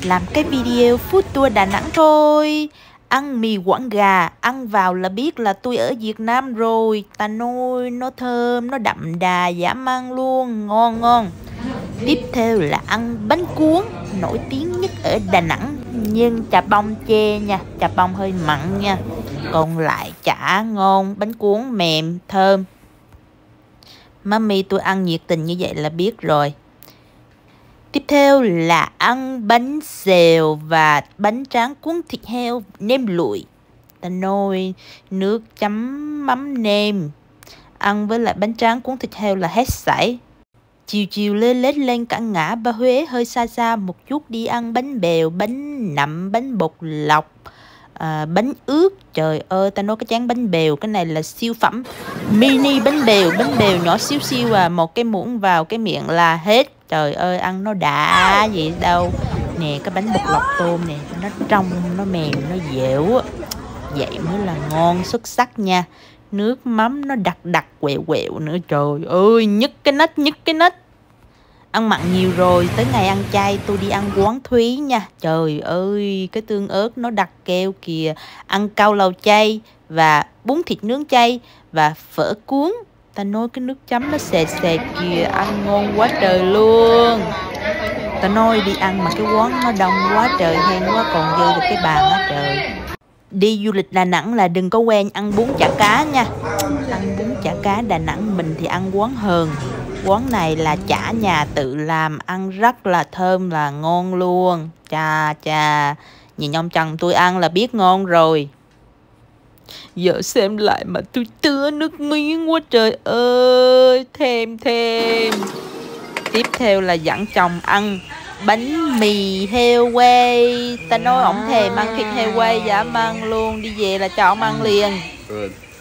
làm cái video food tour Đà Nẵng thôi. Ăn mì Quảng Gà, ăn vào là biết là tôi ở Việt Nam rồi. Ta nói nó thơm, nó đậm đà dã man luôn, ngon ngon. Tiếp theo là ăn bánh cuốn, nổi tiếng nhất ở Đà Nẵng. Nhưng chà bông chê nha, chà bông hơi mặn nha. Còn lại chả ngon, bánh cuốn mềm, thơm. Mami tôi ăn nhiệt tình như vậy là biết rồi. Tiếp theo là ăn bánh xèo và bánh tráng cuốn thịt heo nêm lụi. Ta nói nước chấm mắm nêm. Ăn với lại bánh tráng cuốn thịt heo là hết sảy. Chiều chiều lên cả ngã ba Huế hơi xa xa một chút đi ăn bánh bèo, bánh nậm, bánh bột lọc, bánh ướt. Trời ơi, ta nói cái chén bánh bèo cái này là siêu phẩm. Mini bánh bèo nhỏ xíu xíu một cái muỗng vào cái miệng là hết. Trời ơi, ăn nó đã gì đâu. Nè, cái bánh bột lọc tôm nè, nó trong, nó mềm, nó dẻo. Vậy mới là ngon xuất sắc nha. Nước mắm nó đặc quẹo quẹo nữa. Trời ơi, nhức cái nách. Ăn mặn nhiều rồi, tới ngày ăn chay tôi đi ăn quán Thúy nha. Trời ơi, cái tương ớt nó đặc keo kìa. Ăn cao lầu chay và bún thịt nướng chay và phở cuốn. Ta nói cái nước chấm nó sệt kìa, ăn ngon quá trời luôn. Ta nói đi ăn mà cái quán nó đông quá trời, hên quá còn dư được cái bàn á trời. Đi du lịch Đà Nẵng là đừng có quen ăn bún chả cá nha. Ăn bún chả cá Đà Nẵng mình thì ăn quán Hờn. Quán này là chả nhà tự làm, ăn rất là thơm là ngon luôn. Chà, nhìn ông chồng tôi ăn là biết ngon rồi. Giờ xem lại mà tôi tứa nước miếng quá trời ơi, thèm. Tiếp theo là dẫn chồng ăn bánh mì heo quay. Ta nói ổng thèm ăn thịt heo quay dã man luôn, đi về là cho ổng ăn liền.